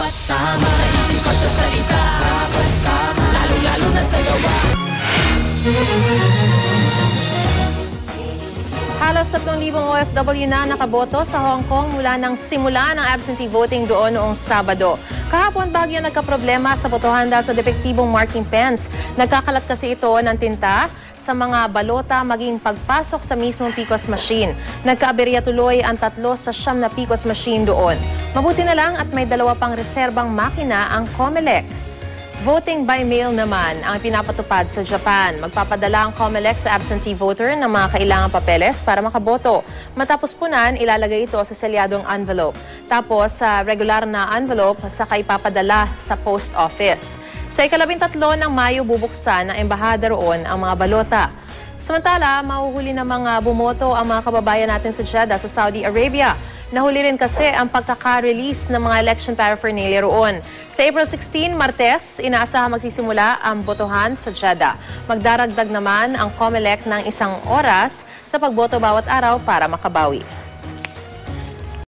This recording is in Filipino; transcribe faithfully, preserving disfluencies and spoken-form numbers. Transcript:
Dapat tama sa isip at sa salita. Dapat tama, lalo-lalo na sa gawa. Halos tatlong libong O F W na nakaboto sa Hong Kong mula ng simula ng absentee voting doon noong Sabado. Kahapon bahagyan nagkaproblema sa botohan dahil sa depektibong marking pens. Nagkakalat kasi ito ng tinta sa mga balota maging pagpasok sa mismong P C O S machine. Nagkaaberya tuloy ang tatlo sa siyam na P C O S machine doon. Mabuti na lang at may dalawa pang reserbang makina ang COMELEC. Voting by mail naman ang pinapatupad sa Japan. Magpapadala ang COMELEC sa absentee voter ng mga kailangang papeles para makaboto. Matapos punan, ilalagay ito sa selyadong envelope. Tapos sa regular na envelope, saka ipapadala sa post office. Sa ikalabintatlo ng Mayo, bubuksan ng embahada roon ang mga balota. Samantala, mahuhuli ng mga bumoto ang mga kababayan natin sa Jeddah sa Saudi Arabia. Nahuli rin kasi ang pagkaka-release ng mga election paraphernalia roon. Sa April sixteen, Martes, inaasahan magsisimula ang botohan sa Jeddah. Magdaragdag naman ang COMELEC ng isang oras sa pagboto bawat araw para makabawi.